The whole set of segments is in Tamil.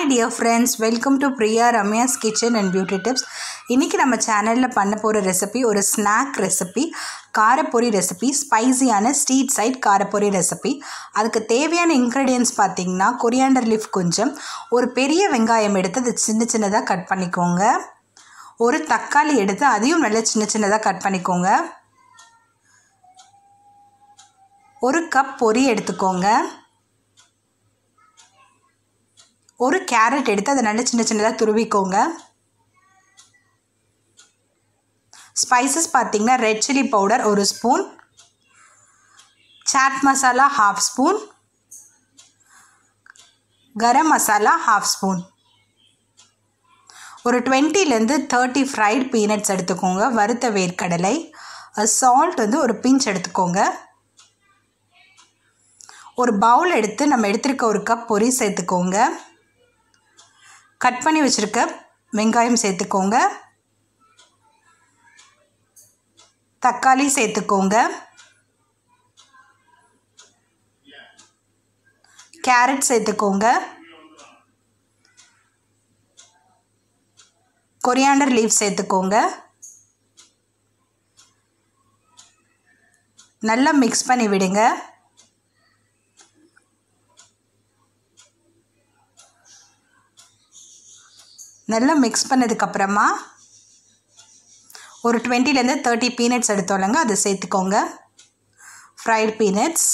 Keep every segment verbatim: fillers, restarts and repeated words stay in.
Hi dear friends, welcome to Priya Ramya's Kitchen and Beauty Tips. இன்னைக்கு நம்ம சேனல்ல பண்ண போற ரெசிபி ஒரு ஸ்நாக் ரெசிபி, காரப்பொரி ரெசிபி, ஸ்பைசியான ஸ்ட்ரீட் சைட் காரப்பொரி ரெசிபி. அதுக்கு தேவையான இன்கிரிடியன்ட்ஸ் பார்த்தீங்கன்னா கொரியாண்டர் லீஃப் கொஞ்சம், ஒரு பெரிய வெங்காயம் எடுத்து அதை சின்ன சின்னதாக கட் பண்ணிக்கோங்க. ஒரு தக்காளி எடுத்து அதையும் நல்ல சின்ன சின்னதாக கட் பண்ணிக்கோங்க. ஒரு கப் பொரி எடுத்துக்கோங்க. ஒரு கேரட் எடுத்து அதை நல்ல சின்ன சின்னதாக துருவிக்கோங்க. ஸ்பைசஸ் பார்த்தீங்கன்னா ரெட் சில்லி பவுடர் ஒரு spoon, chaat masala half spoon, garam masala half spoon, ஒரு டுவெண்ட்டிலேருந்து தேர்ட்டி ஃப்ரைட் பீனட்ஸ் எடுத்துக்கோங்க, வறுத்த வேர்க்கடலை, சால்ட் வந்து ஒரு பிஞ்ச் எடுத்துக்கோங்க. ஒரு பவுல் எடுத்து நம்ம எடுத்துருக்க ஒரு கப் பொரி சேர்த்துக்கோங்க. கட் பண்ணி வச்சுருக்க வெங்காயம் சேர்த்துக்கோங்க. தக்காளி சேர்த்துக்கோங்க. கேரட் சேர்த்துக்கோங்க. கொரியாண்டர் லீஃப் சேர்த்துக்கோங்க. நல்லா மிக்ஸ் பண்ணி விடுங்க. நல்லா மிக்ஸ் பண்ணதுக்கப்புறமா ஒரு டுவெண்ட்டிலேருந்து தேர்ட்டி பீனட்ஸ் எடுத்தோம்லங்க, அதை சேர்த்துக்கோங்க. Fried peanuts,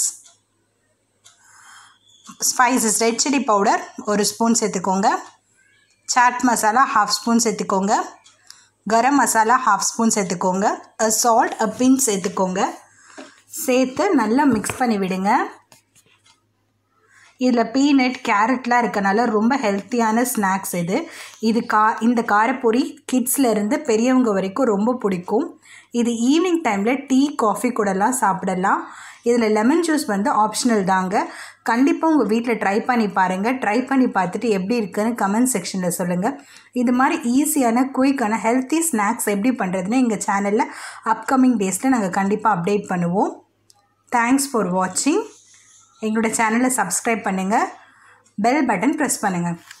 spices red chilli powder ஒரு ஸ்பூன் சேர்த்துக்கோங்க. சாட் மசாலா ஹாஃப் ஸ்பூன் சேர்த்துக்கோங்க. கரம் மசாலா ஹாஃப் ஸ்பூன் சேர்த்துக்கோங்க. சால்ட் அ பிஞ்ச் சேர்த்துக்கோங்க. சேர்த்து நல்லா மிக்ஸ் பண்ணி விடுங்க. இதில் பீனட் கேரட்லாம் இருக்கனால ரொம்ப ஹெல்த்தியான ஸ்நாக்ஸ் இது. இது கா இந்த காரப்பொரி கிட்ஸ்லேருந்து பெரியவங்க வரைக்கும் ரொம்ப பிடிக்கும். இது ஈவினிங் டைமில் டீ காஃபி கூடலாம் சாப்பிடலாம். இதில் லெமன் ஜூஸ் வந்து ஆப்ஷனல் தாங்க. கண்டிப்பாக உங்கள் வீட்டில் ட்ரை பண்ணி பாருங்கள். ட்ரை பண்ணி பார்த்துட்டு எப்படி இருக்குன்னு கமெண்ட் செக்ஷனில் சொல்லுங்கள். இது மாதிரி ஈஸியான குயிக்கான ஹெல்த்தி ஸ்நாக்ஸ் எப்படி பண்ணுறதுன்னு எங்கள் சேனலில் அப்கமிங் டேஸில் நாங்கள் கண்டிப்பாக அப்டேட் பண்ணுவோம். தேங்க்ஸ் ஃபார் வாட்சிங். எங்களோட சேனலை சப்ஸ்கிரைப் பண்ணுங்கள், பெல் பட்டன் ப்ரெஸ் பண்ணுங்கள்.